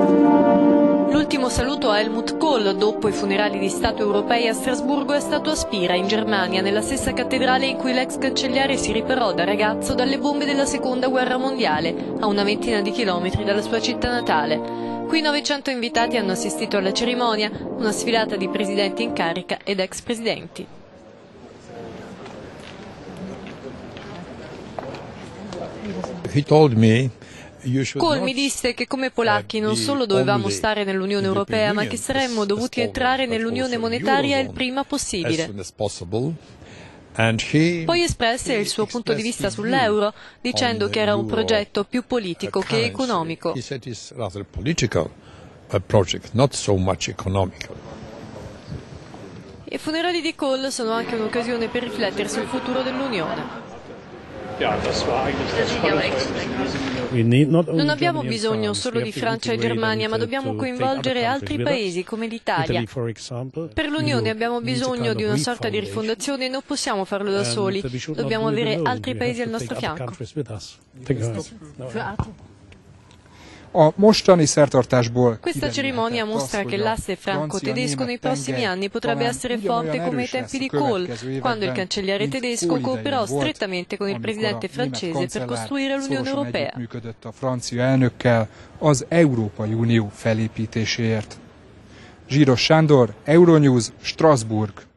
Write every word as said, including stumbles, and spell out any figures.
L'ultimo saluto a Helmut Kohl dopo i funerali di Stato europei a Strasburgo è stato a Spira, in Germania, nella stessa cattedrale in cui l'ex cancelliere si riparò da ragazzo dalle bombe della Seconda Guerra Mondiale, a una ventina di chilometri dalla sua città natale. Qui novecento invitati hanno assistito alla cerimonia, una sfilata di presidenti in carica ed ex presidenti. He told me Kohl mi disse che come polacchi non solo dovevamo stare nell'Unione Europea, ma che saremmo dovuti entrare nell'Unione monetaria il prima possibile. Poi espresse il suo punto di vista sull'euro, dicendo che era un progetto più politico che economico. I funerali di Kohl sono anche un'occasione per riflettere sul futuro dell'Unione. Non abbiamo bisogno solo di Francia e Germania, ma dobbiamo coinvolgere altri paesi come l'Italia. Per l'Unione abbiamo bisogno di una sorta di rifondazione e non possiamo farlo da soli, dobbiamo avere altri paesi al nostro fianco. Questa cerimonia mostra che l'asse franco-tedesco nei prossimi anni potrebbe essere forte come ai tempi di Kohl, quando il cancelliere tedesco cooperò strettamente con il presidente francese per costruire l'Unione Europea. Zsiros Sándor, Euronews, Strasbourg.